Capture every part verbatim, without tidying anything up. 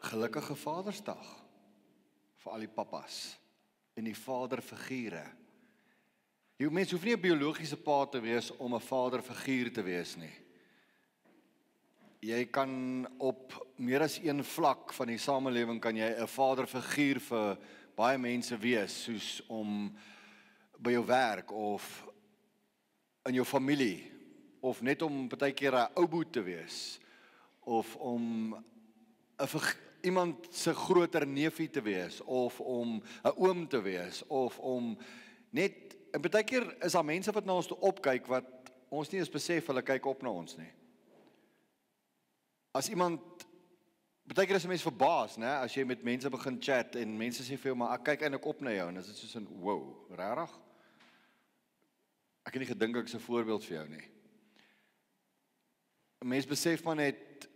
Gelukkige Vadersdag vir al die papas en die vaderfigure. Jy mens hoef nie 'n biologiese pa te wees om 'n vaderfiguur te wees nie. Jy kan op meer as een vlak van die samelewing kan jy 'n vaderfiguur vir baie mense wees, soos om by jou werk of in jou familie, of net om partykeer 'n ouboet te wees, of om 'n iemand se groter neefie te wees, of om 'n oom te wees, of om net, en partykeer is daar mense wat na ons toe opkyk, wat ons nie eens besef, hulle kyk op na ons nie. As iemand, partykeer is 'n mens verbaas, né, as jy met mense begin chat, en mense sê vir jou, maar ek kyk eintlik op na jou, en dit is soos 'n, wow, regtig? Ek het nie gedink ek is 'n voorbeeld vir jou nie. 'n Mens besef maar net,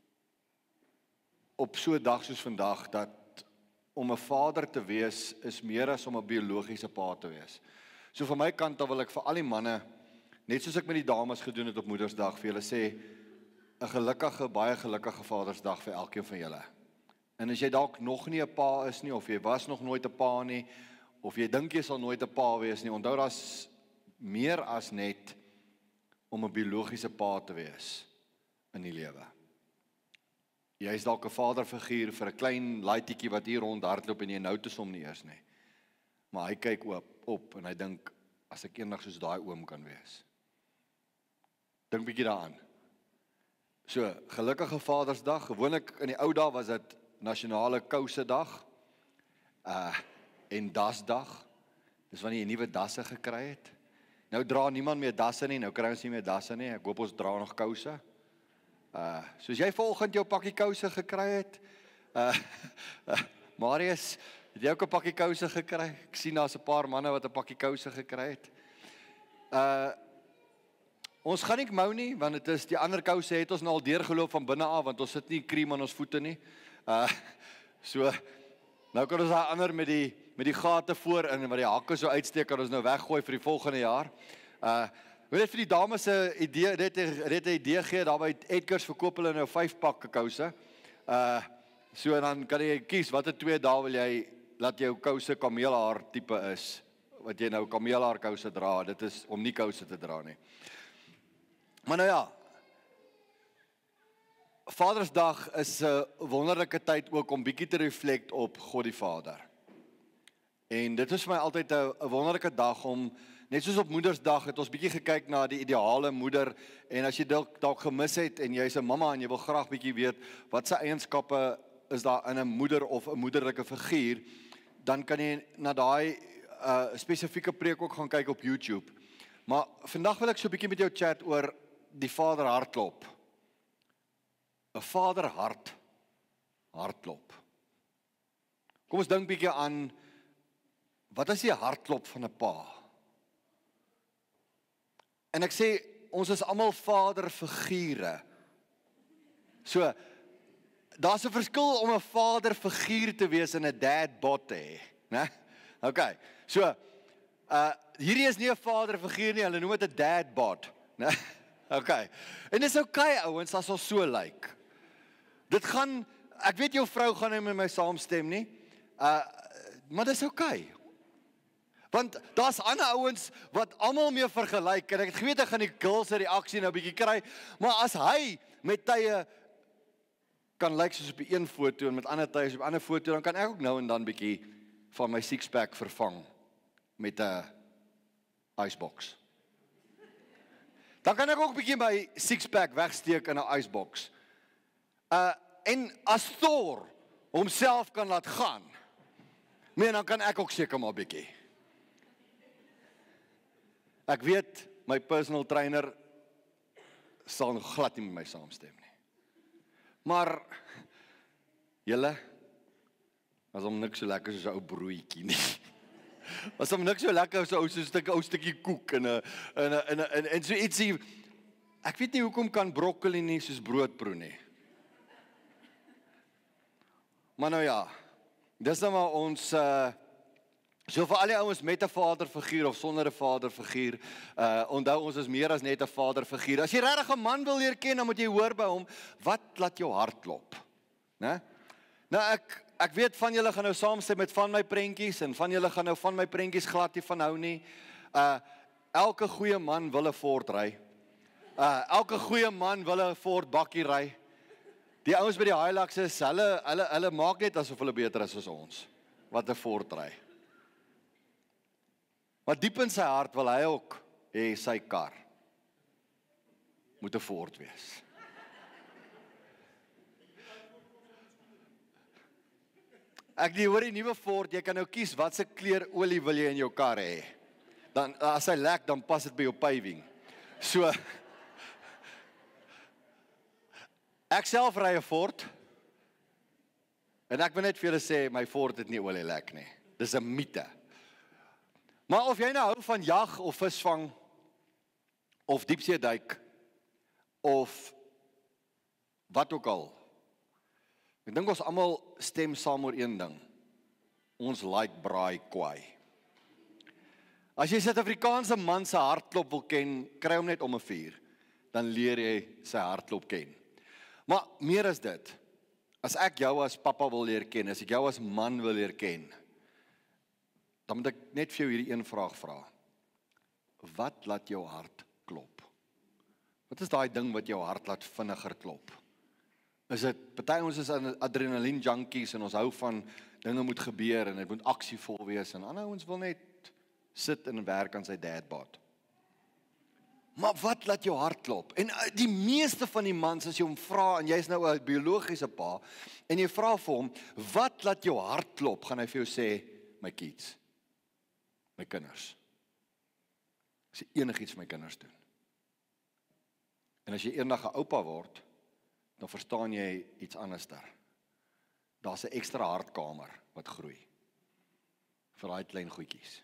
op so 'n dag soos vandag, dat om 'n vader te wees, is meer as om 'n biologiese pa te wees. So van my kant, dan wil ek vir al die manne, net soos ek met die dames gedoen het op Moedersdag, vir julle sê, 'n gelukkige, baie gelukkige Vadersdag vir elkeen van julle. En as jy dalk nog nie 'n pa is nie, of jy was nog nooit 'n pa nie, of jy dink jy sal nooit 'n pa wees nie, onthou daar's meer as net om 'n biologiese pa te wees in die lewe. Jy is dalk 'n vaderfiguur vir 'n klein laaitjie wat hier rond hardloop en jy nou te som nie eers nie. Maar hy kyk op, op en hy dink, as ek eendag soos daai oom kan wees. Dink bietjie daaraan. So, gelukkige Vadersdag, gewoonlik in die ou dae was dit nasionale kousedag, uh, en dasdag, dis wanneer jy nuwe dasse gekry het. Nou dra niemand meer dasse nie, nou kry ons nie meer dasse nie, ek hoop ons dra nog kouse. Uh, soos jy vanoggend jou pakkie kouse gekry het, uh, uh, Marius, het jy ook 'n pakkie kouse gekry? Ek sien daar's 'n paar manne wat 'n pakkie kouse gekry het. Uh, ons gaan nie mou nie, want dit is, die ander kouse het ons nou al deurgeloop van binne af, want ons sit nie kriem aan ons voete nie. Uh, so, nou kan ons daai ander met die, met die gate voorin, en wat die hakke so uitsteek, kan ons nou weggooi vir die volgende jaar. Uh, Wil net vir die dames se idee, net 'n idee gee, daar by Edgars verkoop hulle nou vyf pakke kouse. Uh, so en dan kan jy kies, watter twee dae wil jy, laat jou kouse kameelhaar tipe is, wat jy nou kameelhaar kouse dra, dit is om nie kouse te dra nie. Maar nou ja, Vadersdag is 'n wonderlike tyd ook om bietjie te reflect op God die Vader. En dit is vir my altyd 'n wonderlike dag om, net soos op Moedersdag het ons bietjie gekyk na die ideale moeder, en as jy dalk dalk gemis het en jy's 'n mamma en jy wil graag bietjie weet wat se eienskappe is daar in 'n moeder of 'n moederlike figuur, dan kan jy na daai uh, spesifieke preek ook gaan kyk op YouTube. Maar vandag wil ek so bietjie met jou chat oor die Vader hartklop. 'n Vader hart hartklop. Kom ons dink bietjie aan, wat is die hartklop van 'n pa? En ek sê, ons is almal vaderfigure. So, daar's 'n verskil om 'n vaderfiguur te wees en 'n dad bod te hê, né? Okay. So, uh hierdie is nie 'n vaderfiguur nie, hulle noem dit 'n dad bod, né? Okay. En dis okay ouens, as ons so lyk. Like. Dit gaan, ek weet jou vrou gaan nie met my saamstem nie. Uh maar dis okay. Want daar's ander ouens wat almal mee vergelyk, en ek het geweet ek gaan die girls se reaksie nou bietjie kry, maar as hy met tye kan lyk soos op die een foto en met ander tye op 'n ander foto, dan kan ek ook nou en dan bietjie van my six-pack vervang met 'n icebox. Dan kan ek ook bietjie my six-pack wegsteek in 'n icebox. Uh en as Thor homself kan laat gaan, nee, dan kan ek ook seker maar bietjie. Ek weet, my personal trainer sal nog glad nie met my saamstem nie. Maar, julle, was om niks so lekker soos 'n ou broodjie nie. Was om niks so lekker soos 'n ou so 'n stukkie ou stukkie koek en 'n en 'n en 'n en so ietsie. Ek weet nie hoekom kan broccoli nie soos brood proe nie. Maar nou ja, dis nou maar ons uh so vir al die ouens met 'n vaderfiguur of sonder 'n vaderfiguur, uh, onthou ons is meer as net 'n vaderfiguur. As jy regtig 'n man wil leer ken, dan moet jy hoor by hom, wat laat jou hart klop, né? Nou ek ek weet van julle gaan nou saamstem met van my prentjies en van julle gaan nou van my prentjies glad nie van hou nie. Uh elke goeie man wil 'n Ford ry. Uh elke goeie man wil 'n Ford bakkie ry. Die ouens by die Hiluxes, hulle hulle hulle maak net asof hulle beter is as ons wat 'n Ford ry. Maar diep in sy hart wil hy ook hê sy kar moet 'n Ford wees. Ek die hoor die nuwe Ford, jy kan nou kies wat se kleur olie wil jy in jou kar hê. Dan as hy lek, dan pas dit by jou paving. So ek self ry 'n Ford. En ek wil net vir julle sê my Ford het nie olie lek nie. Dis 'n mite. Maar of jy nou hou van jag of visvang of diepsee duik of wat ook al. Ek dink ons almal stem saam oor een ding. Ons like braai kwaai. As jy Suid-Afrikaanse man se hartklop wil ken, kry hom net om 'n vuur. Dan leer jy sy hartklop ken. Maar meer as dit. As ek jou as pappa wil leer ken, as ek jou as man wil leer ken, dan moet ek net vir jou hierdie een vraag vra. Wat laat jou hart klop? Wat is daai ding wat jou hart laat vinniger klop? Is dit, party ons is adrenaline junkies en ons hou van dinge moet gebeur en dit moet aksievol wees en ander ons wil net sit en werk aan sy dadbod. Maar wat laat jou hart klop? En die meeste van die mans, as jy hom vra, en jy is nou 'n biologiese pa, en jy vra vir hom, wat laat jou hart klop, gaan hy vir jou sê, my kids, my kinders. As jy enigiets vir my kinders doen. En as jy eendag 'n oupa word, dan verstaan jy iets anders daar. Daar's 'n ekstra hartkamer wat groei. Vir daai klein goedjies.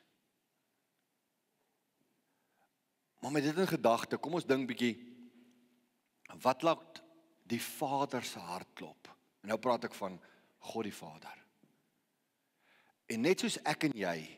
Maar met dit in gedagte, kom ons dink bietjie, wat laat die Vader se hart klop? En nou praat ek van God die Vader. En net soos ek en jy,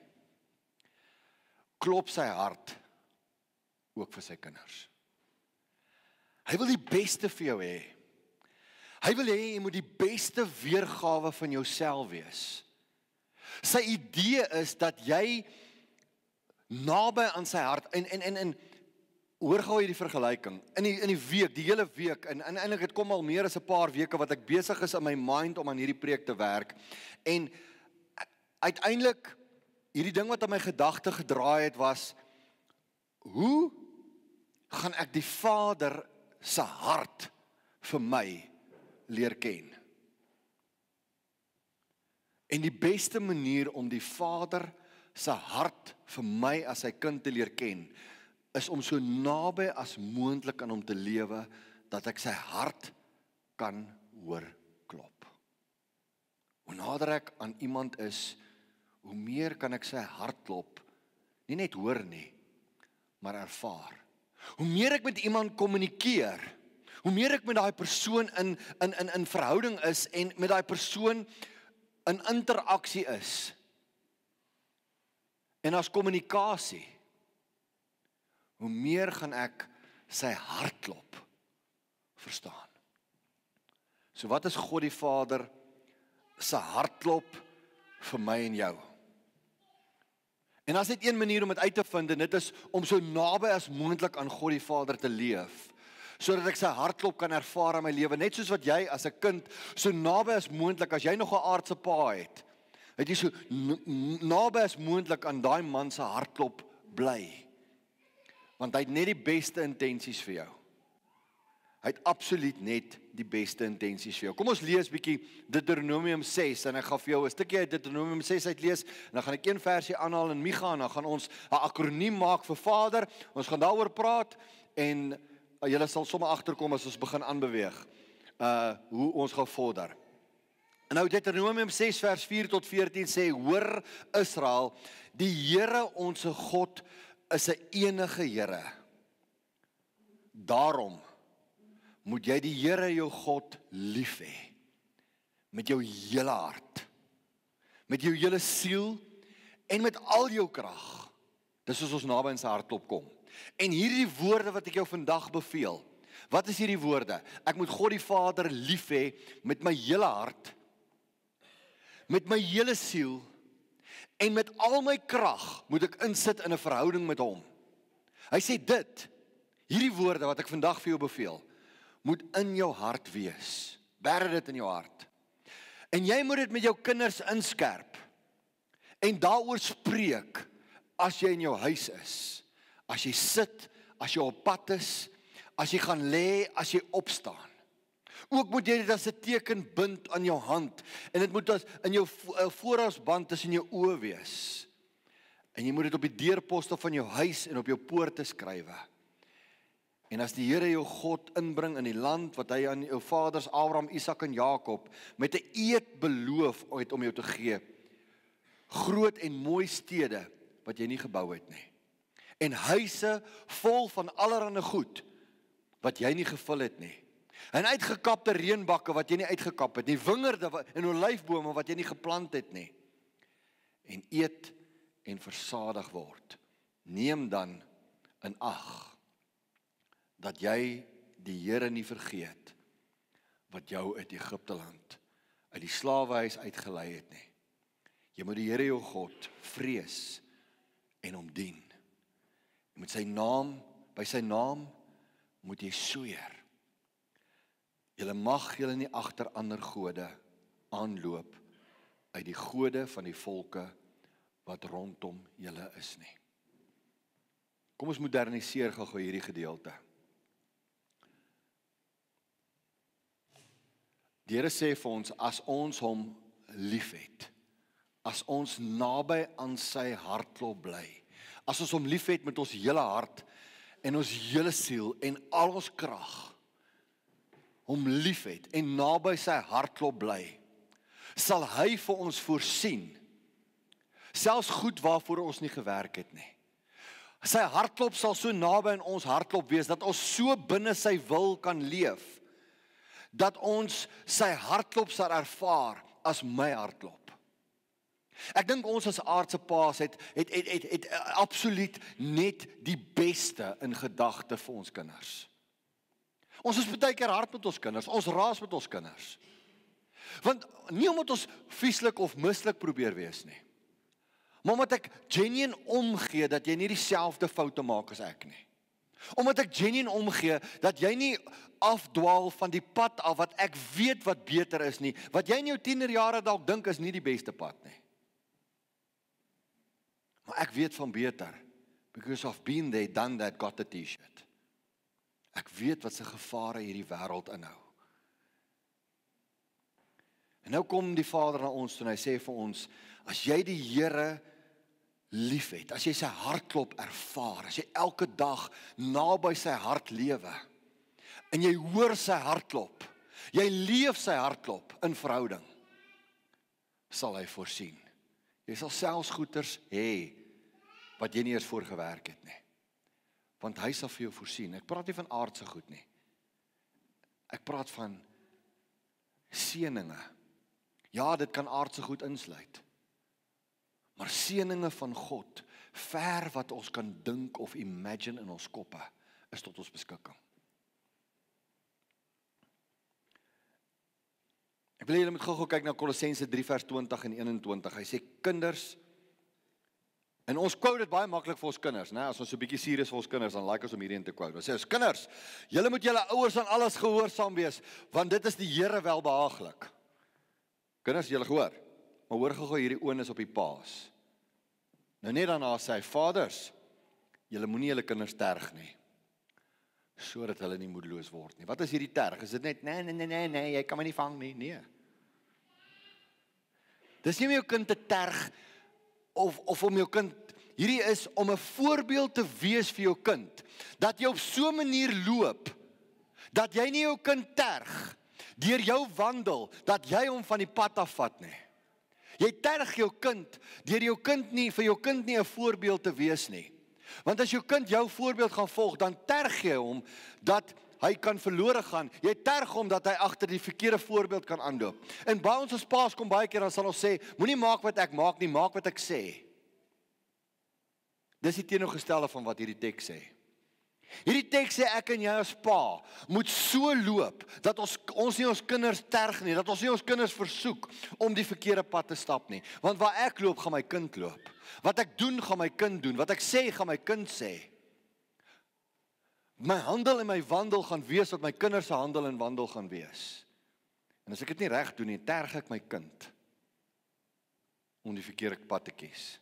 klop sy hart ook vir sy kinders. Hy wil die beste vir jou hê. Hy wil hê jy moet die beste weergawe van jouself wees. Sy idee is dat jy naby aan sy hart, en, en, en, en hoor gou hierdie vergelyking, in die, in die week, die hele week, en, en eintlik het kom al meer as 'n paar weke wat ek besig is in my mind om aan hierdie preek te werk, en uiteindelik, hierdie ding wat aan my gedagte gedraai het was, hoe gaan ek die Vader se hart vir my leer ken? En die beste manier om die Vader se hart vir my as sy kind te leer ken, is om so naby as moontlik aan hom te lewe, dat ek sy hart kan hoor klop. Hoe nader ek aan iemand is, hoe meer kan ek sy hartklop nie net hoor nie, maar ervaar. Hoe meer ek met iemand kommunikeer, hoe meer ek met daai persoon in, in, in, in verhouding is, en met daai persoon in interaksie is, en as kommunikasie, hoe meer gaan ek sy hartklop verstaan. So wat is God die Vader se hartklop vir my en jou? En as dit een manier om dit uit te vind, en dit is om so naby as moontlik aan God die Vader te leef, sodat ek sy hartklop kan ervaar in my lewe, net soos wat jy as 'n kind so naby as moontlik, as jy nog 'n aardse pa het, het jy so naby as moontlik aan daai man se hartklop bly. Want hy het net die beste intensies vir jou. Hy het absoluut net die beste intensies vir jou. Kom ons lees bietjie Deuteronomium ses, en ek gaan vir jou 'n stukkie uit Deuteronomium ses uitlees, en dan gaan ek een versie aanhaal in Micha, en dan gaan ons 'n akroniem maak vir Vader, ons gaan daaroor praat, en uh, julle sal sommer agterkom as ons begin aanbeweeg, uh, hoe ons gaan vorder. En nou Deuteronomium ses vers vier tot veertien sê, hoor Israel, die Here ons God is 'n enige Here. Daarom moet jy die Here jou God lief hê, met jou hele hart, met jou hele siel, en met al jou krag. Dis soos ons naby in sy hartklop kom. En hierdie woorde wat ek jou vandag beveel, wat is hierdie woorde? Ek moet God die Vader lief hê, met my hele hart, met my hele siel en met al my krag moet ek insit in 'n verhouding met hom. Hy sê dit, hierdie woorde wat ek vandag vir jou beveel, moet in jou hart wees. Berg dit in jou hart. En jy moet dit met jou kinders inskerp en daaroor spreek as jy in jou huis is, as jy sit, as jy op pad is, as jy gaan lê, as jy opstaan. Ook moet jy dit as 'n teken bind aan jou hand en dit moet as in jou voorhoudsband tussen jou oë wees. En jy moet dit op die deurposte van jou huis en op jou poorte skrywe. En as die Here jou God inbring in die land wat hy aan jou vaders Abraham, Isak en Jakob met 'n eed beloof het om jou te gee, groot en mooi stede wat jy nie gebou het nie, en huise vol van allerlei goed wat jy nie gevul het nie, en uitgekapte reënbakke wat jy nie uitgekap het nie, wingerde en olyfbome wat jy nie geplant het nie, en eet en versadig word. Neem dan in ag dat jy die Here nie vergeet wat jou uit Egipte land, uit die slawehuis uitgelei het nie. Jy moet die Here jou God vrees en hom dien. Jy moet sy naam, by sy naam moet jy sweer. Julle mag julle nie agter ander gode aanloop uit die gode van die volke wat rondom julle is nie. Kom ons moderniseer gou hierdie gedeelte. Die Here sê vir ons, as ons hom liefhet, as ons naby aan sy hartklop bly, as ons hom liefhet met ons hele hart en ons hele siel en al ons krag, hom liefhet en naby sy hartklop bly, sal hy vir ons voorsien, selfs goed waarvoor ons nie gewerk het nie. Sy hartklop sal so naby in ons hartklop wees, dat ons so binne sy wil kan leef, dat ons sy hartklop sal ervaar as my hartklop. Ek dink ons as aardse paas het, het, het, het, het absoluut net die beste in gedagte vir ons kinders. Ons is baie keer hard met ons kinders, ons raas met ons kinders. Want nie omdat ons vieslik of mislik probeer wees nie, maar omdat ek genuine omgee dat jy nie dieselfde foute maak as ek nie. Omdat ek genuine omgee dat jy nie afdwaal van die pad af wat ek weet wat beter is nie, wat jy in jou tienerjare dalk dink is nie die beste pad nie. Maar ek weet van beter, because I've been there, done that, got the t-shirt. Ek weet wat se gevare hierdie wêreld inhou. En nou kom die Vader na ons toe en hy sê vir ons, as jy die Here liefhet, as jy sy hartklop ervaar, as jy elke dag naby sy hart lewe, en jy hoor sy hartklop, jy leef sy hartklop in verhouding, sal hy voorsien. Jy sal selfs goeders hê wat jy nie eers voor gewerk het nie. Want hy sal vir jou voorsien. Ek praat nie van aardse goed nie. Ek praat van seëninge. Ja, dit kan aardse goed insluit. Maar seëninge van God, ver wat ons kan dink of imagine in ons koppe, is tot ons beskikking. Ek wil julle met gou-gou kyk na Kolossense drie vers twintig en eenentwintig. Hy sê, kinders, en ons quote dit baie maklik vir ons kinders, né? As ons so 'n bietjie serious vir ons kinders, dan like ons om hierheen te quote. Ons sê, ons kinders, julle moet julle ouers aan alles gehoorsaam wees, want dit is die Here welbehaaglik. Kinders, julle gehoor, maar hoor gou-gou hierdie onus op die paas. Nou net daarna sê hy, vaders, julle moenie julle kinders terg nie, sodat hulle nie moedeloos word nie. Wat is hierdie terg? Is dit net, nee, nee, nee, nee, nee, jy kan my nie vang nie, nee. Dis nie om jou kind te terg, of, of om jou kind, hierdie is om 'n voorbeeld te wees vir jou kind, dat jy op so 'n manier loop, dat jy nie jou kind terg, deur jou wandel, dat jy hom van die pad afvat nie. Jy terg jou kind, deur jou kind nie, vir jou kind nie 'n voorbeeld te wees nie. Want as jou kind jou voorbeeld gaan volg, dan terg jy hom, dat hy kan verlore gaan. Jy terg hom, dat hy agter die verkeerde voorbeeld kan aanloop. En by ons as paas kom baie keer, dan sal ons sê, moenie maak wat ek maak nie, maak wat ek sê. Dis die teenoorgestelde van wat hierdie teks sê. Hierdie teks sê ek en jy as pa moet so loop dat ons ons nie ons kinders terg nie, dat ons nie ons kinders versoek om die verkeerde pad te stap nie. Want waar ek loop, gaan my kind loop. Wat ek doen, gaan my kind doen. Wat ek sê, gaan my kind sê. My handel en my wandel gaan wees wat my kinders se handel en wandel gaan wees. En as ek dit nie reg doen nie, terg ek my kind om die verkeerde pad te kies.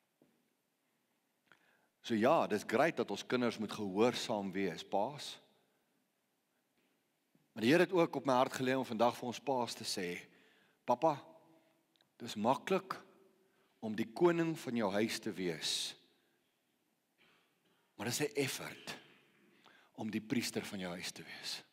So ja, dis great dat ons kinders moet gehoorsaam wees, paas. Maar die Here het ook op my hart gelê om vandag vir ons paas te sê, Papa, dis maklik om die koning van jou huis te wees. Maar dis 'n effort om die priester van jou huis te wees.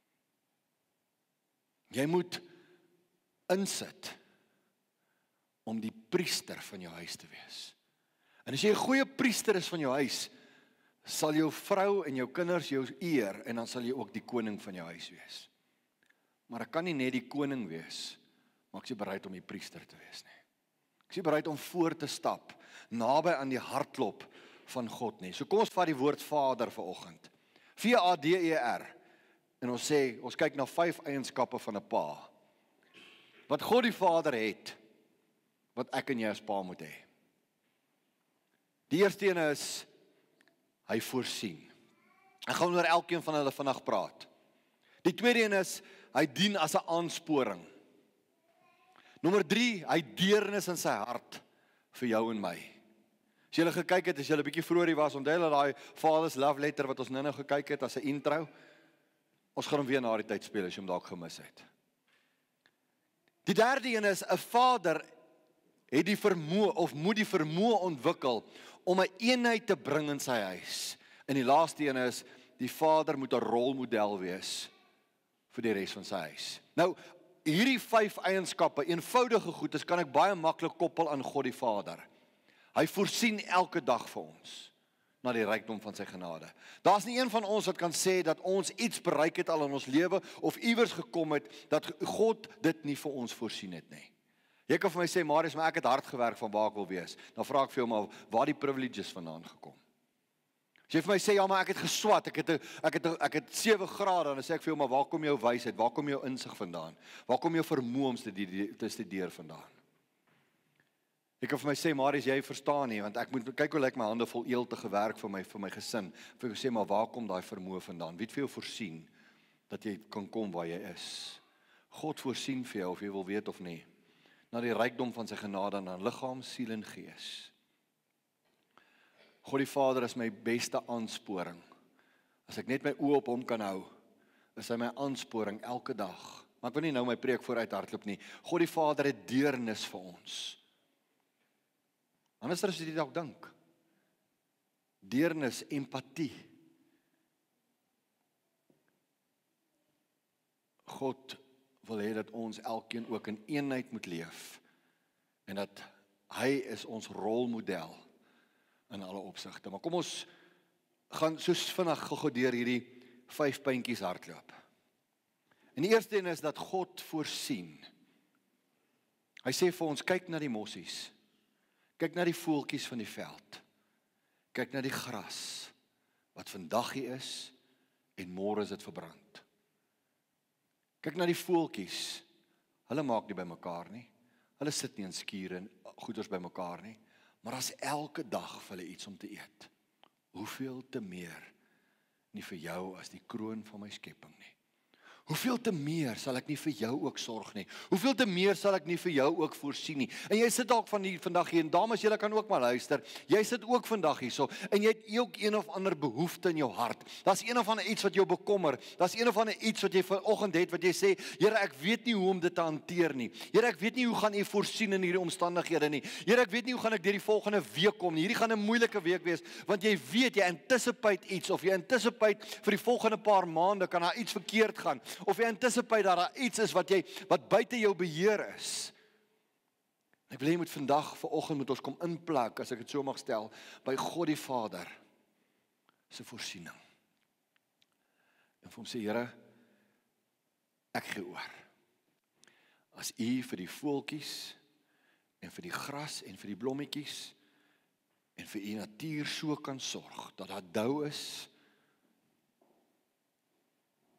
Jy moet insit om die priester van jou huis te wees. En as jy 'n goeie priester is van jou huis, sal jou vrou en jou kinders jou eer, en dan sal jy ook die koning van jou huis wees. Maar ek kan nie net die koning wees, maar ek is nie bereid om die priester te wees nie. Ek is nie bereid om voor te stap, naby aan die hartklop van God nie. So kom ons vat die woord Vader vanoggend. V A D E R. En ons sê, ons kyk na vyf eienskappe van 'n pa. Wat God die Vader het, wat ek en jy as pa moet hê. Die eerste een is, hy voorsien. Ek gaan oor elkeen van hulle vandag praat. Die tweede een is, hy dien as 'n aansporing. Nommer drie, hy deernis in sy hart vir jou en my. As julle gekyk het, as julle 'n bietjie vroeër was, onthou julle daai Father's Love Letter wat ons nou-nou gekyk het as 'n intro. Ons gaan hom weer na die tyd speel as jy hom dalk gemis het. Die derde een is, 'n vader het die vermoë of moet die vermoë ontwikkel om 'n eenheid te bring in sy huis. En die laaste een is, die vader moet 'n rolmodel wees vir die res van sy huis. Nou, hierdie vyf eienskappe, eenvoudige goedes, kan ek baie maklik koppel aan God die Vader. Hy voorsien elke dag vir ons na die rykdom van sy genade. Daar's nie een van ons wat kan sê dat ons iets bereik het al in ons lewe of iewers gekom het dat God dit nie vir ons voorsien het nie. Jy kan vir my sê, Marius, maar ek het hard gewerk van waar ek wil wees. Dan vra ek vir jou maar, waar die privileges vandaan gekom? As jy vir my sê, ja, maar ek het geswat, ek het, ek het, ek het sewe grade, dan sê ek vir jou, maar waar kom jou wysheid, waar kom jou insig vandaan? Waar kom jou vermoë om te studeer vandaan? Jy kan vir my sê, Marius, jy verstaan nie, want ek moet, kyk hoe lyk my hande vol eelt te gewerk vir my, vir my gesin. Vir jou sê, maar waar kom daai vermoë vandaan? Wie het vir jou voorsien, dat jy kan kom waar jy is? God voorsien vir jou, of jy wil weet of nie, na die rykdom van sy genade, na liggaam, siel en gees. God die Vader is my beste aansporing. As ek net my oë op hom kan hou, is hy my aansporing elke dag. Maar ek wil nie nou my preek vooruit hardloop nie. God die Vader het deernis vir ons. Anders as jy dit dalk dink. Deernis, empatie. God wil hê dat ons elkeen ook in eenheid moet leef. En dat hy is ons rolmodel in alle opsigte. Maar kom ons gaan soos vinnig gou deur hierdie vyf puntjies hardloop. En die eerste een is dat God voorsien. Hy sê vir ons, kyk na die mossies. Kyk na die voeltjies van die veld. Kyk na die gras, wat vandag hier is, en môre is dit verbrand. Kyk na die voeltjies. Hulle maak nie by mekaar nie. Hulle sit nie in skure en goeders by mekaar nie. Maar as elke dag vir hulle iets om te eet. Hoeveel te meer nie vir jou as die kroon van my skepping nie. Hoeveel te meer sal ek nie vir jou ook sorg nie. Hoeveel te meer sal ek nie vir jou ook voorsien nie. En jy sit dalk van hier vandag hier, en dames, julle kan ook maar luister. Jy sit ook vandag hierso, en jy het ook een of ander behoefte in jou hart. Daar's een of ander iets wat jou bekommer. Daar's een of ander iets wat jy vanoggend het, wat jy sê, Here, ek weet nie hoe om dit te hanteer nie. Here, ek weet nie hoe gaan U voorsien in hierdie omstandighede nie. Here, ek weet nie hoe gaan ek deur die volgende week kom nie. Hierdie gaan 'n moeilike week wees, want jy weet, jy anticipate iets, of jy anticipate vir die volgende paar maande kan daar iets verkeerd gaan. Of jy anticipate dat daar iets is wat jy wat buite jou beheer is. Ek wil jy moet vandag, vanoggend moet ons kom inplak, as ek dit so mag stel, by God die Vader se voorsiening. En vir hom sê, Here, ek gee oor. As U vir die voeltjies en vir die gras en vir die blommetjies en vir U natuur so kan sorg dat daar dou is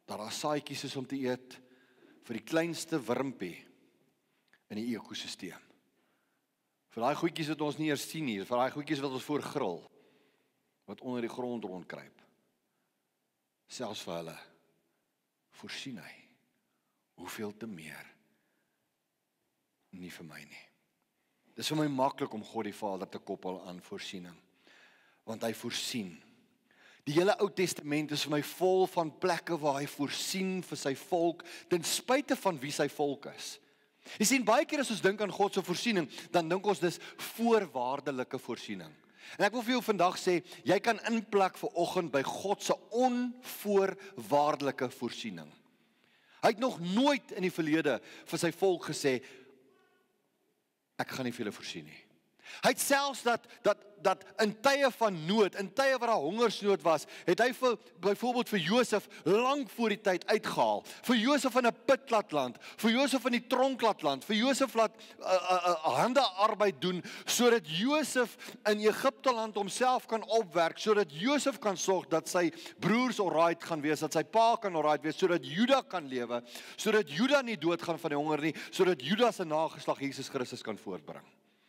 dat daar saadjies is om te eet vir die kleinste wurmpie in die ekosisteem. Vir daai goedjies wat ons nie eers sien nie, vir daai goedjies wat ons voor gril, wat onder die grond rondkruip. Selfs vir hulle voorsien hy. Hoeveel te meer? Nie vir my nie. Dis vir my maklik om God die Vader te koppel aan voorsiening, want hy voorsien. Die hele Ou Testament is vir my vol van plekke waar hy voorsien vir sy volk, ten spyte van wie sy volk is. Jy sien, baie keer as ons dink aan God se voorsiening, dan dink ons dis voorwaardelike voorsiening. En ek wil vir jou vandag sê, jy kan inplak vir oggend by God se onvoorwaardelike voorsiening. Hy het nog nooit in die verlede vir sy volk gesê, ek gaan nie vir julle voorsien nie. Hy het selfs dat, dat, dat in tye van nood, in tye waar daar hongersnood was, het hy vir, byvoorbeeld vir Josef lang voor die tyd uitgehaal, vir Josef in 'n put laat land, vir Josef in die tronk laat land, vir Josef laat uh, uh, uh, hande arbeid doen, sodat Josef in Egipte land homself kan opwerk, sodat Josef kan sorg dat sy broers alright gaan wees, dat sy pa kan alright wees, sodat Juda kan lewe, sodat Juda nie doodgaan van die honger nie, sodat Juda se nageslag Jesus Christus kan voortbring.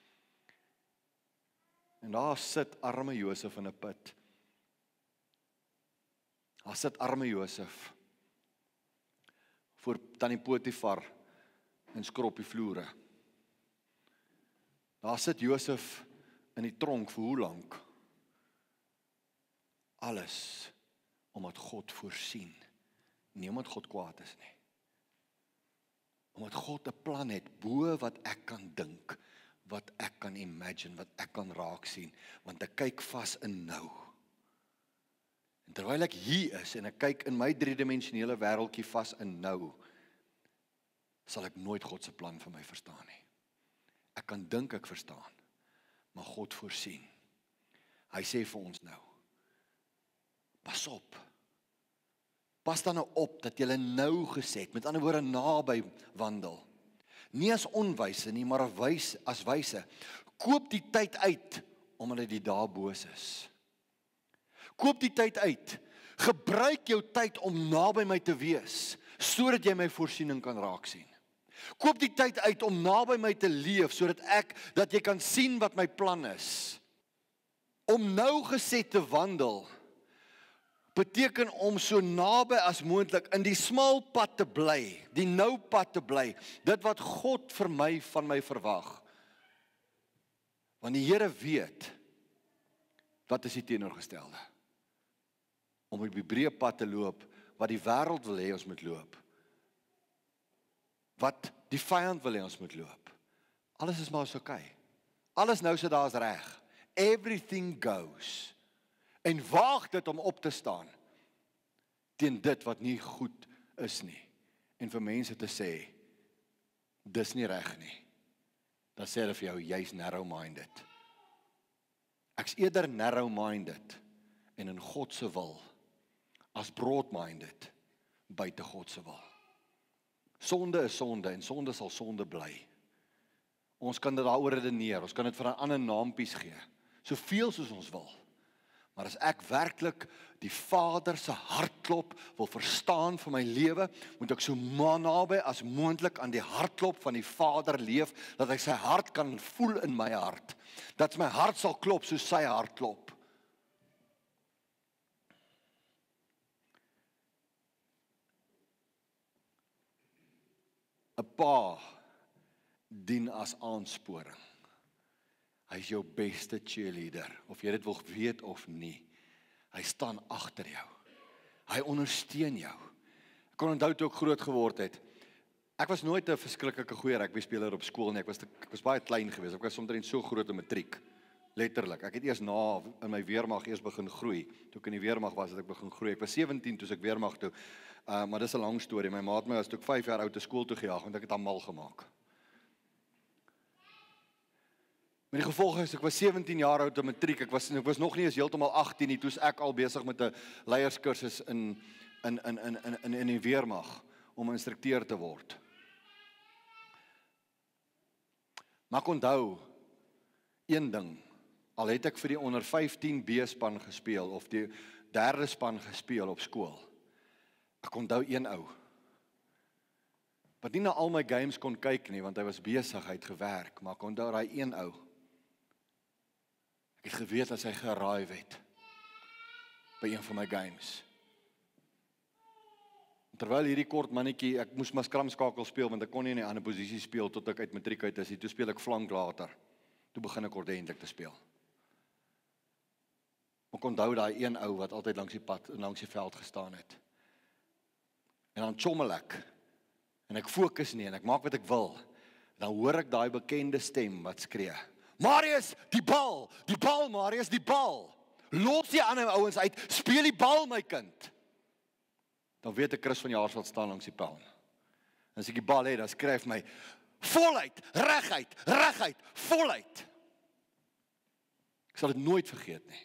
En daar sit arme Josef in 'n put. Daar sit arme Josef voor tannie Potifar en skrob die vloere. Daar sit Josef in die tronk vir hoe lank? Alles omdat God voorsien, nie omdat God kwaad is nie. Omdat God 'n plan het bo wat ek kan dink, wat ek kan imagine, wat ek kan raak sien, want ek kyk vas in nou. En terwyl ek hier is, en ek kyk in my driedimensionele wêreldjie vas in nou, sal ek nooit God se plan vir my verstaan nie. Ek kan dink ek verstaan, maar God voorsien. Hy sê vir ons nou, pas op, pas dan nou op, dat jy nou geset, met ander woorde naby wandel, nie as onwyse nie, maar as wyse, as wyse. Koop die tyd uit, omdat die dae boos is. Koop die tyd uit. Gebruik jou tyd om naby my te wees, sodat jy my voorsiening kan raak sien. Koop die tyd uit om naby my te leef, sodat ek, dat jy kan sien wat my plan is. Om nou geset te wandel, beteken om so naby as moontlik in die smal pad te bly, die nou pad te bly, dit wat God vir my van my verwag. Want die Here weet, wat is die teenoorgestelde? Om op die breë pad te loop, wat die wêreld wil hê ons moet loop. Wat die vyand wil hê ons moet loop. Alles is maar so okay. Alles nou so daar is reg. Everything goes. En waag dit om op te staan teen dit wat nie goed is nie. En vir mense te sê, dis nie reg nie. Dan sê hulle vir jou, jy's narrow-minded. Ek's eerder narrow-minded en in God se wil, as broad-minded buite God se wil. Sonde is sonde en sonde sal sonde bly. Ons kan dit daaroor redeneer, ons kan dit vir 'n ander naampies gee, soveel soos ons wil. Maar as ek werklik die Vader se hartklop wil verstaan vir my lewe, moet ek so naby as moontlik aan die hartklop van die Vader leef, dat ek sy hart kan voel in my hart. Dat my hart sal klop soos sy hart klop. 'n Pa dien as aansporing. Hy is jou beste cheerleader, of jy dit wil weet of nie. Hy staan agter jou. Hy ondersteun jou. Ek kon onthou toe ek groot geword het. Ek was nooit 'n verskriklike goeie rugbyspeler op skool nie. Ek was te, ek was baie klein geweest. Ek was omtrent so groot in matriek. Letterlik. Ek het eers na in my weermag eers begin groei. Toe ek in die weermag was, het ek begin groei. Ek was sewentien toe ek weermag toe. Uh, maar dis 'n lang storie. My ma het my as toe ek vyf jaar oud te skool toe gejaag, want ek het hom mal gemaak. Maar die gevolg is, ek was sewentien jaar oud in matriek, ek was, ek was nog nie eens heeltemal agttien nie, toe ek al besig met 'n leierskursus in, in, in, in, in, in, in die weermag, om 'n instrukteur te word. Maar ek onthou, een ding, al het ek vir die onder vyftien B span gespeel, of die derde span gespeel op skool, Ek onthou een ou, wat nie na al my games kon kyk nie, want hy was besig, hy het gewerk, maar ek onthou daai een ou, ek het geweet as hy gearrive het, by een van my games. Terwyl hierdie kort mannetjie, ek moes maar skramskakel speel, want ek kon nie in 'n ander posisie speel, tot ek uit matriek uit is, toe speel ek flank later, toe begin ek ordentlik te speel. Ek onthou daai een ou, wat altyd langs die pad, langs die veld gestaan het, en dan chommel ek, en ek fokus nie, en ek maak wat ek wil, dan hoor ek daai bekende stem wat skree, Marius, die bal, die bal Marius, die bal, los die ander ouens uit, speel die bal my kind. Dan weet ek Chris van Jaarsveld staan langs die paal. En as ek die bal het, dan skryf my, voluit, reguit, reguit, voluit. Ek sal dit nooit vergeet nie.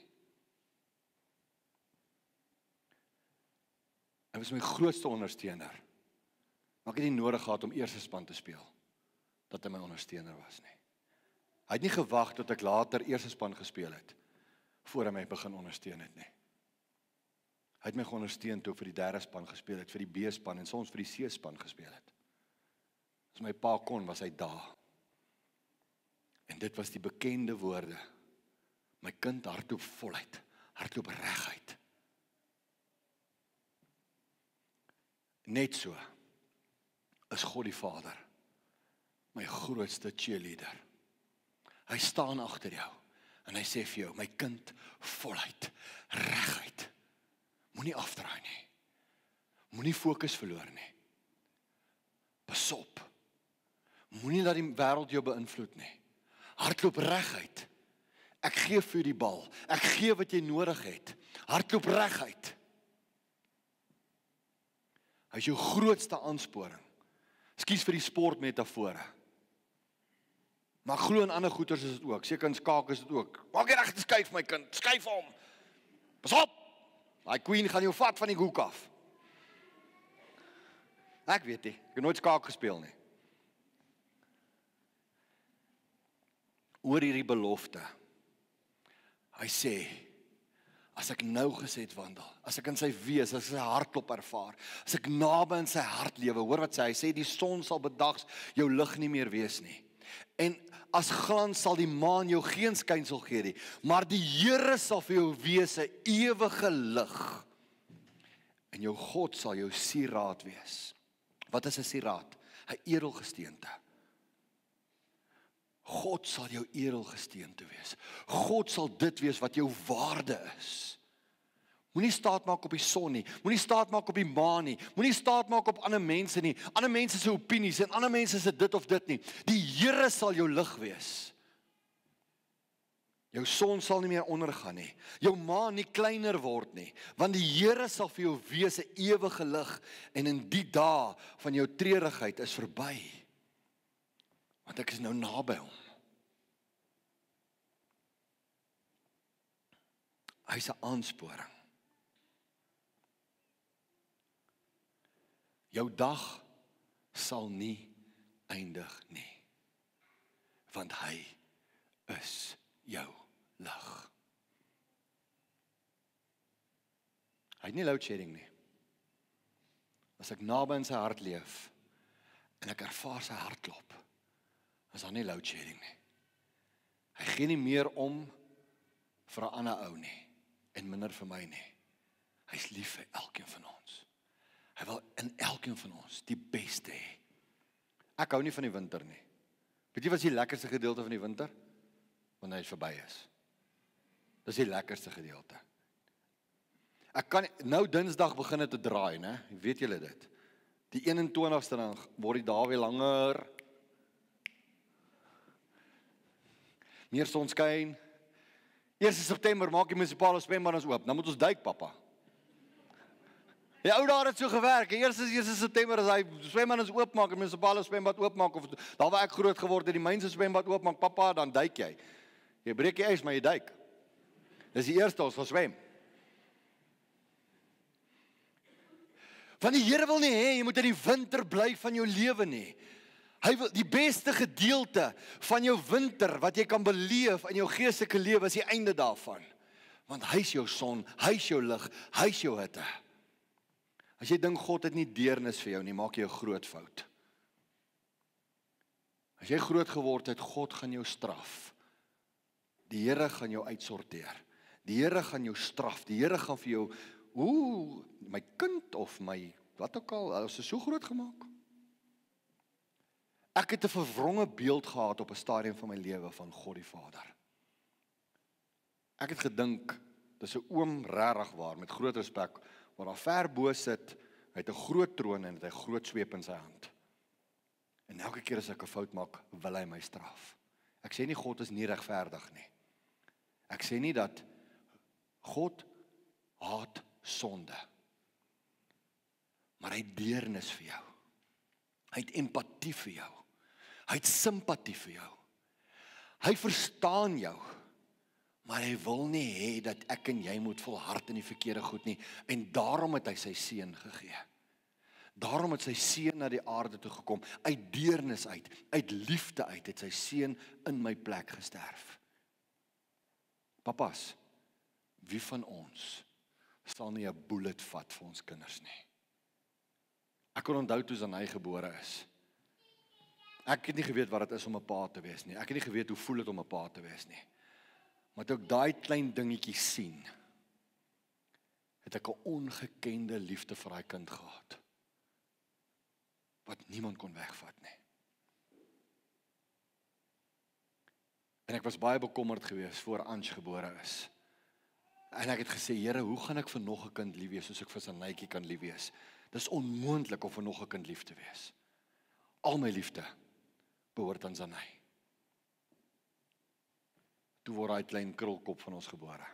Hy was my grootste ondersteuner. Maar ek het nie nodig gehad om eerste span te speel, dat hy my ondersteuner was nie. Hy het nie gewag tot ek later eerste span gespeel het, voor hy my begin ondersteun het nie. Hy het my geondersteun toe ek vir die derde span gespeel het, vir die B-span en soms vir die C-span gespeel het. As my pa kon, was hy daar. En dit was die bekende woorde. My kind hardloop voluit, hardloop reguit. Net so is God die Vader, my grootste cheerleader. Hy staan agter jou en hy sê vir jou, my kind, voluit, reguit. Moenie afdraai nie. Moenie fokus verloor nie. Pas op. Moenie laat die wêreld jou beïnvloed nie. Hardloop reguit. Ek gee vir die bal. Ek gee wat jy nodig het. Hardloop reguit. Hy is jou grootste aansporing. Ekskuus vir die sportmetafore. Maar glo in ander goeters is dit ook. Seker in skaak is dit ook. Maak jy reg te skuif my kind. Skuif hom. Pas op. Daai queen gaan jou vat van die hoek af. Ek weet nie, ek het nooit skaak gespeel nie. Oor hierdie belofte. Hy sê, as ek nou gesed wandel, as ek in sy wees, as ek sy hartklop ervaar, as ek naby in sy hart lewe, hoor wat sê, hy sê, die son sal bedags jou lig nie meer wees nie. En as glans sal die maan jou geen skynsel gee nie, maar die Here sal vir jou wees 'n ewige lig. En jou God sal jou sieraad wees. Wat is 'n sieraad? 'n Edelgesteente. God sal jou edelgesteente wees. God sal dit wees wat jou waarde is. Moenie staat maak op die son nie, moenie staat maak op die maan nie, moenie staat maak op ander mense nie, ander mense se opinies en ander mense se dit of dit nie. Die Here sal jou lig wees. Jou son sal nie meer ondergaan nie, jou maan nie kleiner word nie, want die Here sal vir jou wees 'n ewige lig, en in die dae van jou treurigheid is verby, want ek is nou naby hom. Hy is 'n aansporing. Jou dag sal nie eindig nie, want hy is jou lig. Hy het nie load shedding nie. As ek naby in sy hart leef, en ek ervaar sy hartklop, is daar nie load shedding nie. Hy gee nie meer om vir 'n ander ou nie, en minder vir my nie. Hy is lief vir elkeen van ons. Hy wil in elkeen van ons die beste hê. Ek hou nie van die winter nie. Weet jy wat is die lekkerste gedeelte van die winter? Wanneer hy verby is. Dis die lekkerste gedeelte. Ek kan, nou Dinsdag begin het te draai, né? Weet julle dit? Die eenentwintigste dan word die dae weer langer. Meer sonskyn. eerste September maak die munisipale swembaddens oop. Dan moet ons duik, pappa. Die ou daar het so gewerk. Eers is eerste September as hy swembaddens oopmaak, die munisipale swembad oopmaak, of daar waar ek groot geword het, die myn se swembad oopmaak, pappa, dan duik jy. Jy breek die ys, maar jy duik. Dis die eerste ons gaan swem. Want die Here wil nie hê jy moet in die winter bly van jou lewe nie. Hy wil die beste gedeelte van jou winter wat jy kan beleef in jou geestelike lewe is die einde daarvan. Want hy is jou son, hy is jou lig, hy is jou hitte. As jy dink God het nie deernis vir jou nie, maak jy 'n groot fout. As jy groot geword het, God gaan jou straf. Die Here gaan jou uitsorteer. Die Here gaan jou straf. Die Here gaan vir jou, ooh, my kind of my, wat ook al, ons is so groot gemaak. Ek het 'n verwronge beeld gehad op 'n stadium van my lewe van God die Vader. Ek het gedink, dis 'n oom regtig waar, met groot respek, waar daar ver bo sit, hy het 'n groot troon en het 'n groot sweep in sy hand. En elke keer as ek 'n fout maak, wil hy my straf. Ek sê nie God is nie regverdig nie. Ek sê nie dat God haat sonde. Maar hy het deernis vir jou. Hy het empatie vir jou. Hy het simpatie vir jou. Hy verstaan jou. Maar hy wil nie hê dat ek en jy moet volhard in die verkeerde goed nie. En daarom het hy sy seun gegee. Daarom het sy seun na die aarde toe gekom. Uit deernis uit, uit liefde uit, het sy seun in my plek gesterf. Papas, wie van ons sal nie 'n bullet vat vir ons kinders nie? Ek kon onthou toe Sondae gebore is. Ek het nie geweet wat dit is om 'n pa te wees nie. Ek het nie geweet hoe voel dit om 'n pa te wees nie. Maar toe ek daai klein dingetjie sien, het ek 'n ongekende liefde vir daai kind gehad. Wat niemand kon wegvat nie. En ek was baie bekommerd geweest voor Ange gebore is. En ek het gesê, Here, hoe gaan ek vir nog 'n kind lief wees soos ek vir Sondae kan lief wees? Dis onmoontlik om vir nog 'n kind lief te wees. Al my liefde behoort aan Sondae. Toe word hy klein krulkop van ons gebore.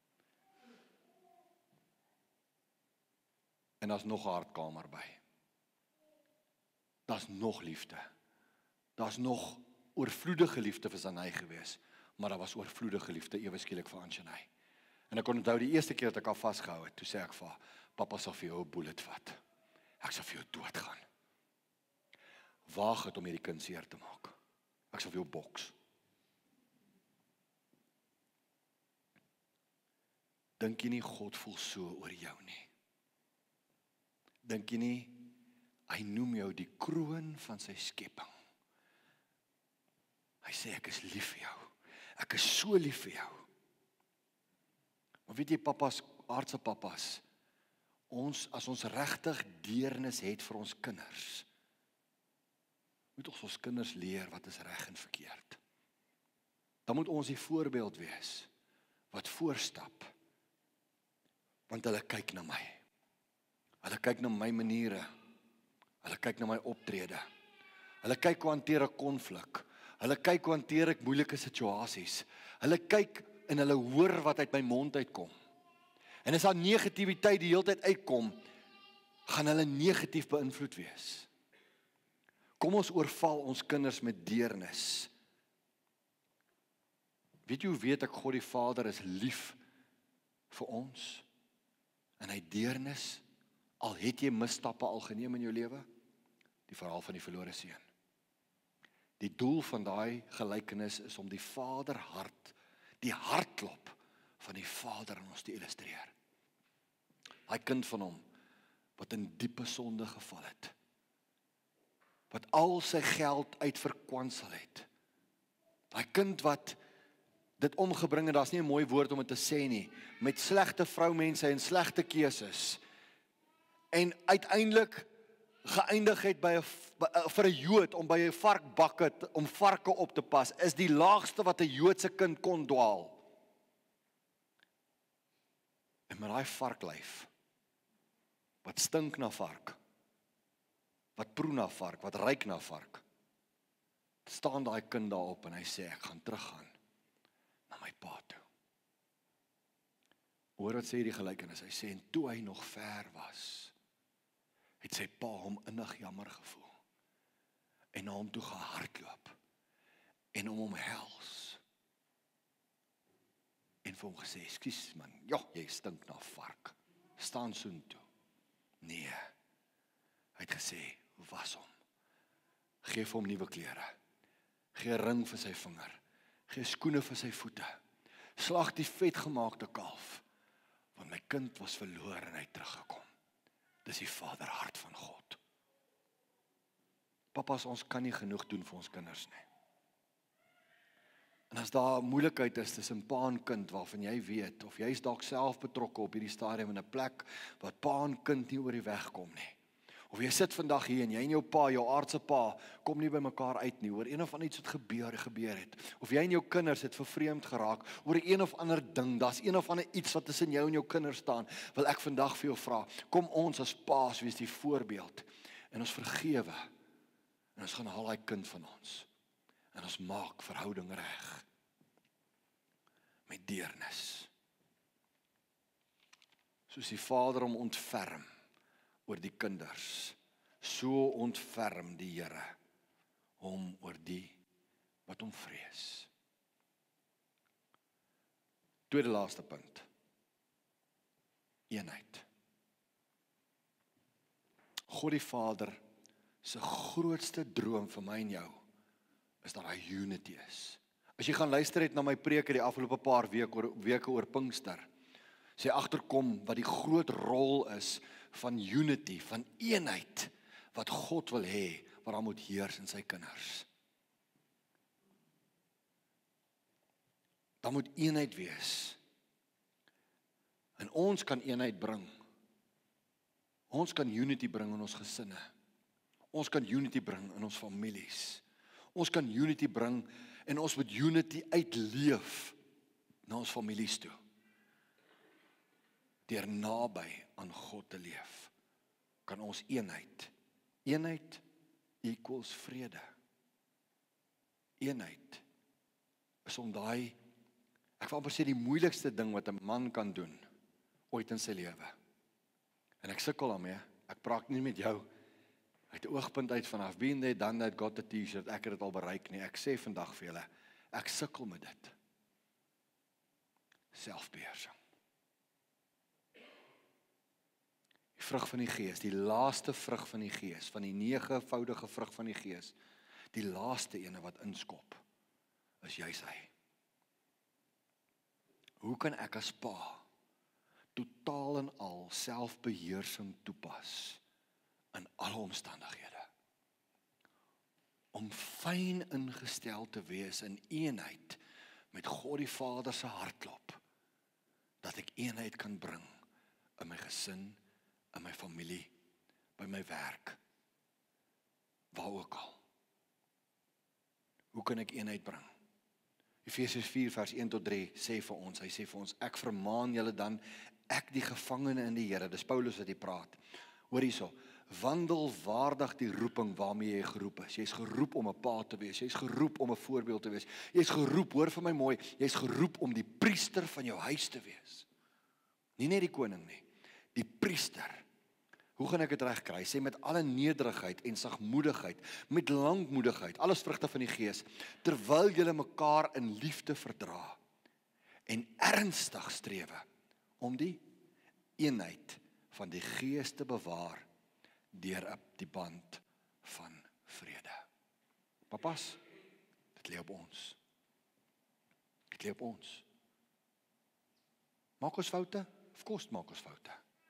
En daar's nog 'n hartkamer by. Daar's nog liefde. Daar's nog oorvloedige liefde vir Sondae gewees, maar daar was oorvloedige liefde ewe skielik vir Ange. En ek kon onthou die eerste keer dat ek haar vasgehou het, toe sê ek vir haar, Papa sal vir jou 'n bullet vat. Ek sal vir jou doodgaan. Waag het om hierdie kind seer te maak. Ek sal vir jou boks. Dink jy nie God voel so oor jou nie? Dink jy nie, hy noem jou die kroon van sy skepping. Hy sê, ek is lief vir jou. Ek is so lief vir jou. Maar weet jy, papas, aardse papas, ons, as ons regtig deernis het vir ons kinders, moet ons ons kinders leer wat is reg en verkeerd. Dan moet ons die voorbeeld wees, wat voorstap, want hulle kyk na my. Hulle kyk na my maniere. Hulle kyk na my optrede. Hulle kyk hoe hanteer ek konflik. Hulle kyk hoe hanteer ek moeilike situasies. Hulle kyk en hulle hoor wat uit my mond uitkom. En as daar negativiteit die hele tyd uitkom, gaan hulle negatief beïnvloed wees. Kom ons oorval ons kinders met deernis. Weet jy hoe weet ek God die Vader is lief vir ons? En hy deernis, al het jy misstappe al geneem in jou lewe, die verhaal van die verlore seun. Die doel van daai gelykenis is om die vaderhart, die hartklop van die Vader in ons te illustreer. Daai kind van hom, wat in diepe sonde geval het, wat al sy geld uitverkwansel het, daai kind wat dit omgebring, en daar's nie 'n mooi woord om dit te sê nie, met slegte vroumense en slegte keuses, en uiteindelik geëindig het by 'n vir 'n Jood om by 'n varkbakke om varke op te pas, is die laagste wat 'n Joodse kind kon dwaal. En met daai varklyf, wat stink na vark, wat proe na vark, wat ruik na vark, staan daai kind daarop en hy sê, ek gaan teruggaan na my pa toe. Hoor wat sê die gelykenis, hy sê, en toe hy nog ver was, het sy pa hom innig jammer gevoel, en na hom toe gehardloop, en hom omhels, en vir hom gesê, ekskuus man, ja, jy stink na vark, staan soontoe. Nee, hy het gesê, was hom, geef hom nuwe klere, gee 'n ring vir sy vinger, gee skoene vir sy voete, slag die vetgemaakte kalf, want my kind was verloor en hy het teruggekom. Dis die vaderhart van God. Papas, ons kan nie genoeg doen vir ons kinders nie. En as daar moeilikheid is tussen pa en kind waarvan jy weet, of jy is dalk self betrokke op hierdie stadium in 'n plek wat pa en kind nie oor die weg kom nie. Of jy sit vandag hier en jy en jou pa, jou aardse pa, kom nie by mekaar uit nie oor een of ander iets wat gebeur gebeur het. Of jy en jou kinders het vervreemd geraak oor een of ander ding, daar's een of ander iets wat tussen jou en jou kinders staan, wil ek vandag vir jou vra, kom ons as paas wees die voorbeeld en ons vergewe. En ons gaan haal daai kind van ons. En ons maak verhouding reg. Met deernis. Soos die Vader hom ontferm oor die kinders, so ontferm die Here hom oor die wat hom vrees. Tweede laaste punt. Eenheid. God die Vader se grootste droom vir my en jou is dat hy unity is. As jy gaan luister het na my preek die afgelope paar weke oor, weke oor Pinkster, sê agterkom wat die groot rol is van unity, van eenheid, wat God wil hê, wat daar moet heers in sy kinders. Daar moet eenheid wees. En ons kan eenheid bring. Ons kan unity bring in ons gesinne. Ons kan unity bring in ons families. Ons kan unity bring en ons moet unity uitleef na ons families toe. Deur naby aan God te leef, kan ons eenheid. Eenheid equals vrede. Eenheid is om daai, ek wil amper sê die moeilikste ding wat 'n man kan doen ooit in sy lewe. En ek sukkel daarmee. Ek praat nie met jou uit 'n oogpunt uit vanaf been there done that got the t-shirt, ek het dit al bereik nie. Ek sê vandag vir julle, ek sukkel met dit. Selfbeheersing. Die vrug van die Gees, die laaste vrug van die Gees, van die negevoudige vrug van die Gees, die laaste ene wat inskop, is juis hy. Hoe kan ek as pa totaal en al selfbeheersing toepas in alle omstandighede? Om fyn ingestel te wees in eenheid met God die Vader se hartklop, dat ek eenheid kan bring in my gesin, in my familie, by my werk, waar ook al. Hoe kan ek eenheid bring? Efesiërs vier vers een tot drie sê vir ons, hy sê vir ons, ek vermaan julle dan, ek die gevangene in die Here, dis Paulus wat hier praat, hoor hierso, wandel waardig die roeping waarmee jy geroep is. Jy is geroep om 'n pa te wees, jy is geroep om 'n voorbeeld te wees, jy is geroep, hoor vir my mooi, jy is geroep om die priester van jou huis te wees. Nie net die koning nie, die priester. Hoe gaan ek dit reg kry? Sê met alle nederigheid en sagmoedigheid, met lankmoedigheid, alles vrugte van die Gees, terwyl julle mekaar in liefde verdra en ernstig strewe om die eenheid van die Gees te bewaar deur die band van vrede. Papas, dit lê op ons. Dit lê op ons. Maak ons foute? Of course maak ons foute.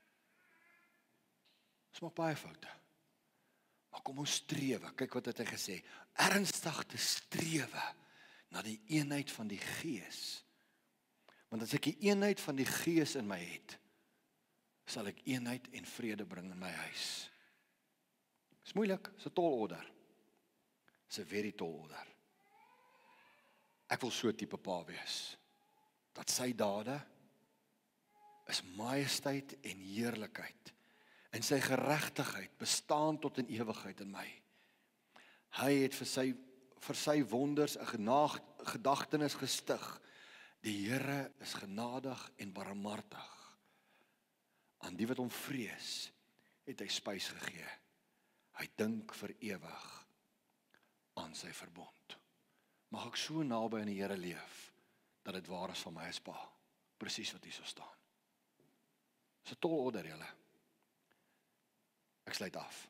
Ons maak baie foute. Maar kom ons strewe, kyk wat het hy gesê, ernstig te strewe na die eenheid van die Gees. Want as ek die eenheid van die Gees in my het, sal ek eenheid en vrede bring in my huis. Dis moeilik, dis 'n tall order. Dis 'n very tall order. Ek wil so 'n tipe pa wees, dat sy dade is majesteit en heerlikheid, en sy geregtigheid bestaan tot in ewigheid in my. Hy het vir sy, vir sy wonders 'n gedagtenis gestig. Die Here is genadig en barmhartig. Aan die wat hom vrees, het hy spys gegee. Hy dink vir ewig aan sy verbond. Mag ek so naby aan die Here leef, dat dit waar is van my as pa. Presies wat hier so staan. Dis 'n tall order, julle. Ek sluit af.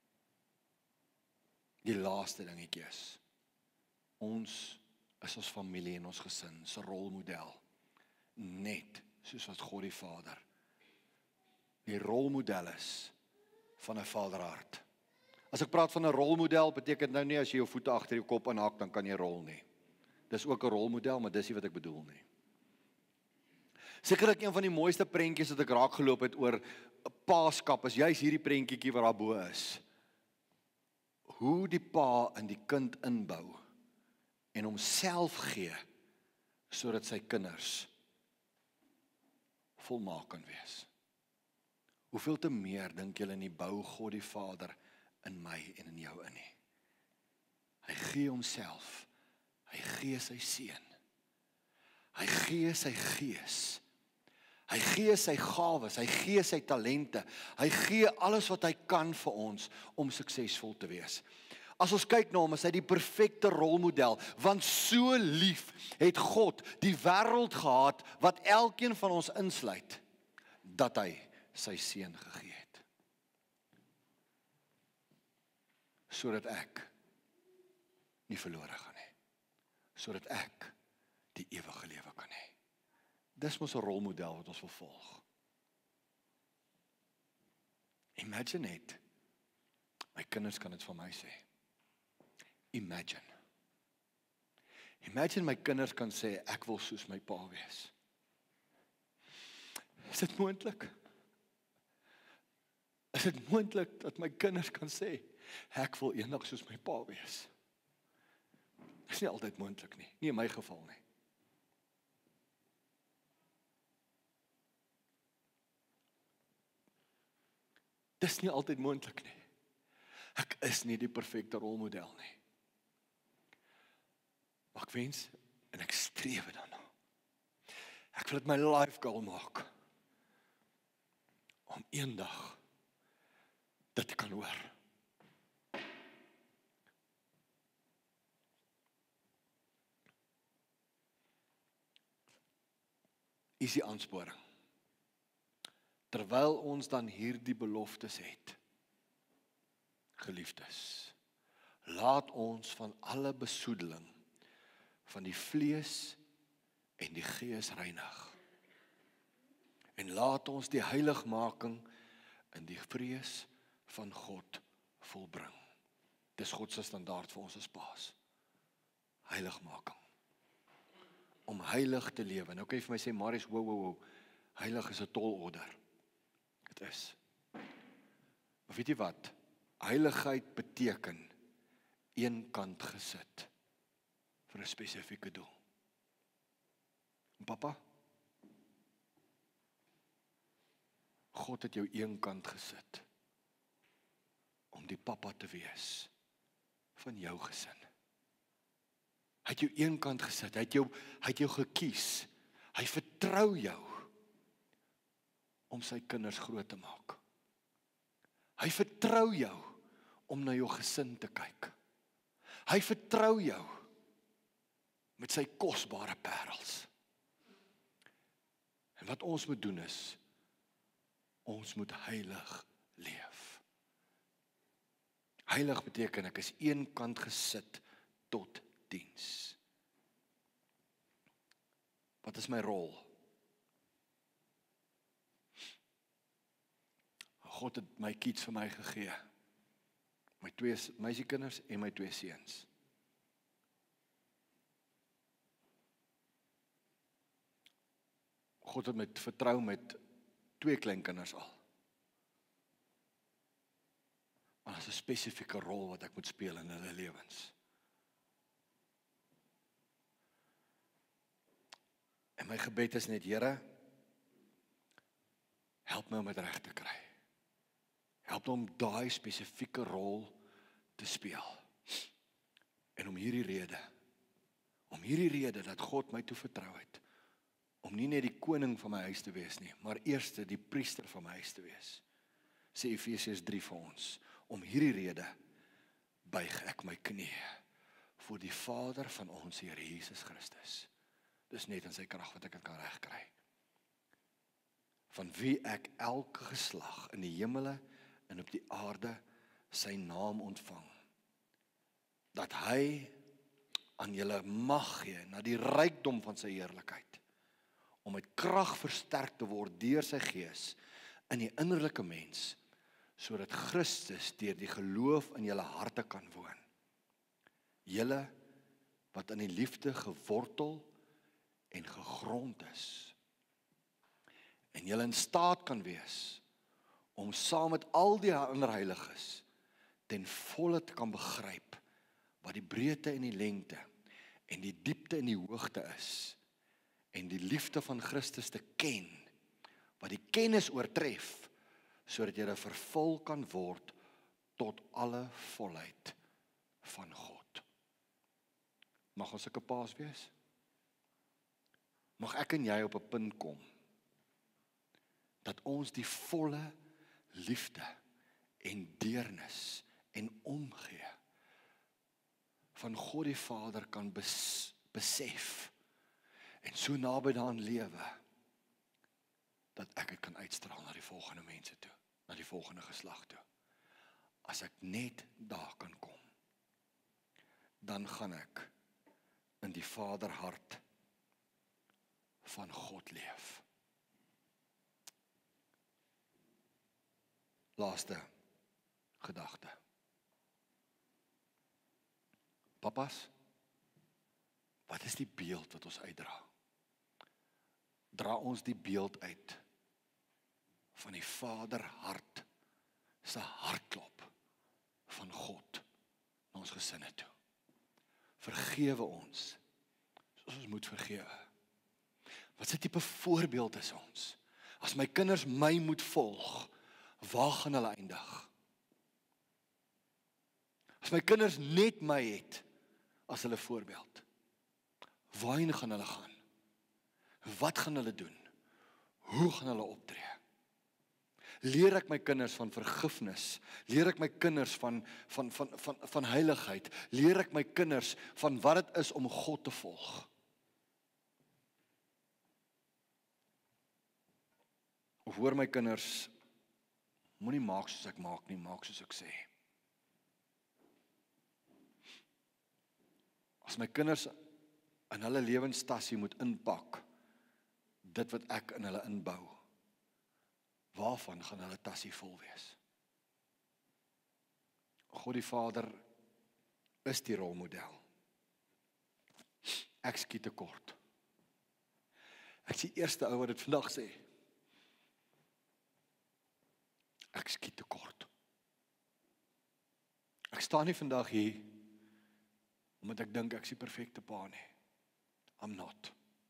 Die laaste dingetjie is, ons is ons familie en ons gesin se rolmodel, net soos wat God die Vader die rolmodel is van 'n vaderhart. As ek praat van 'n rolmodel, beteken nou nie as jy jou voete agter jou kop aanhak, dan kan jy rol nie. Dis ook 'n rolmodel, maar dis nie wat ek bedoel nie. Sekerlik een van die mooiste prentjies wat ek raak geloop het oor paaskap, is juis hierdie prentjie wat daar bo is. Hoe die pa in die kind inbou en homself gee, sodat sy kinders volmaak kan wees. Hoeveel te meer dink julle nie bou God die Vader in my en in jou in nie. Hy gee homself, hy gee sy seun, hy gee sy gees, hy gee sy gawes, hy gee sy talente, hy gee alles wat hy kan vir ons om suksesvol te wees. As ons kyk na hom, is hy die perfekte rolmodel, want so lief het God die wêreld gehad, wat elkeen van ons insluit, dat hy sy seun gegee het. Sodat ek nie verlore gaan hê, sodat ek die ewige lewe kan hê. Dis mos 'n rolmodel wat ons wil volg. Imagine net, my kinders kan dit van my sê. Imagine. Imagine my kinders kan sê, ek wil soos my pa wees. Is dit moontlik? Is dit moontlik dat my kinders kan sê, ek wil eendag soos my pa wees? Is nie altyd moontlik nie, nie in my geval nie. Dis nie altyd moontlik nie. Ek is nie die perfekte rolmodel nie. Maar ek wens, en ek streef daarna. Ek wil dit my life goal maak, om eendag dit te kan hoor. Is die aansporing. Terwyl ons dan hierdie beloftes het, geliefdes, laat ons van alle besoedeling van die vlees en die gees reinig. En laat ons die heiligmaking in die vrees van God volbring. Dis God se standaard vir ons as paas. Heiligmaking. Om heilig te lewe. Nou kan jy vir my sê, Marius, wow, wow, wow, heilig is 'n tolorder. Dit is. Maar weet jy wat? Heiligheid beteken eenkant gesit vir 'n spesifieke doel. En papa, God het jou eenkant gesit om die papa te wees van jou gesin. Hy het jou eenkant gesit, hy het jou, hy het jou gekies, hy vertrou jou om sy kinders groot te maak. Hy vertrou jou om na jou gesin te kyk. Hy vertrou jou met sy kosbare parels. En wat ons moet doen is, ons moet heilig leef. Heilig beteken ek is eenkant gesit tot diens. Wat is my rol? God het my kids vir my gegee. My twee meisiekinders en my twee seuns. God het met vertrou met twee kleinkinders al. Maar daar is 'n spesifieke rol wat ek moet speel in hulle lewens. En my gebed is net, Here, help my om dit reg te kry. Help my om daai spesifieke rol te speel. En om hierdie rede, om hierdie rede dat God my toe vertrou het, om nie net die koning van my huis te wees nie, maar eerste die priester van my huis te wees. Sê Efesiërs drie vir ons, om hierdie rede buig ek my knie voor die Vader van ons Here Jesus Christus. Dis net in sy krag wat ek dit kan regkry. Van wie ek elke geslag in die hemele en op die aarde sy naam ontvang. Dat hy aan julle mag gee na die rykdom van sy heerlikheid, om met krag versterk te word deur sy gees in die innerlike mens, sodat Christus deur die geloof in julle harte kan woon. Julle wat in die liefde gewortel en gegrond is, en julle in staat kan wees om saam met al die ander heiliges ten volle te kan begryp wat die breedte en die lengte en die diepte en die hoogte is, en die liefde van Christus te ken, wat die kennis oortref, sodat jy vervul kan word tot alle volheid van God. Mag ons sulke paas wees? Mag ek en jy op 'n punt kom, dat ons die volle liefde en deernis en omgee van God die Vader kan bes, besef, en so naby daaraan lewe, dat ek dit kan uitstraal na die volgende mense toe, na die volgende geslag toe. As ek net daar kan kom, dan gaan ek in die Vaderhart van God leef. Laaste gedagte. Papas, wat is die beeld wat ons uitdra? Dra ons die beeld uit van die Vaderhart se hartklop van God na ons gesinne toe. Vergewe ons, soos ons moet vergewe. Wat se tipe voorbeeld is ons? As my kinders my moet volg, waar gaan hulle eindig? As my kinders net my het as hulle voorbeeld, waarheen gaan hulle gaan? Wat gaan hulle doen? Hoe gaan hulle optree? Leer ek my kinders van vergifnis? Leer ek my kinders van, van, van, van, van heiligheid? Leer ek my kinders van wat het is om God te volg? Of hoor my kinders, moenie maak soos ek maak nie, maak soos ek sê. As my kinders in hulle lewensstasie moet inpak, dit wat ek in hulle inbou, waarvan gaan hulle tassie vol wees? God die Vader is die rolmodel. Ek skiet tekort. Ek is die eerste ou wat dit vandag sê. Ek skiet tekort. Ek staan nie vandag hier omdat ek dink ek is die perfekte pa nie. I'm not.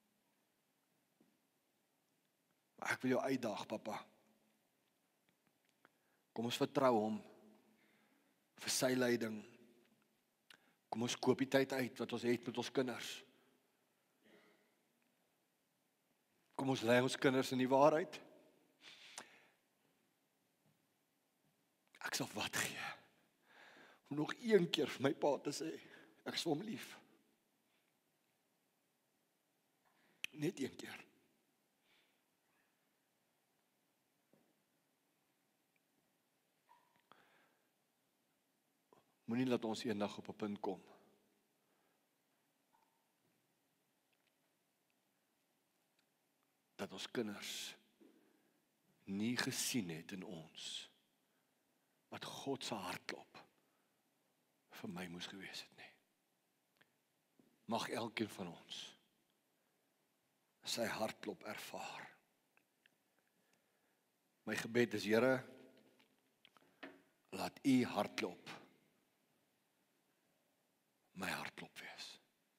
Maar ek wil jou uitdaag, papa. Kom ons vertrou hom vir sy leiding. Kom ons koop die tyd uit wat ons het met ons kinders. Kom ons lei ons kinders in die waarheid. Ek sal wat gee om nog een keer vir my pa te sê, ek is vir hom lief. Net een keer. Moenie laat ons eendag op 'n punt kom dat ons kinders nie gesien het in ons wat God se hartklop vir my moes gewees het nie. Mag elkeen van ons sy hartklop ervaar. My gebed is, Here, laat U hartklop my hartklop wees.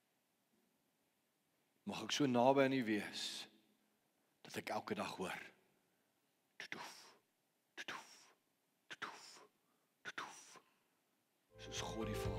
Mag ek so naby aan U wees, dat ek elke dag hoor, tutoef, tutoef, tutoef, tutoef, soos God die Vader.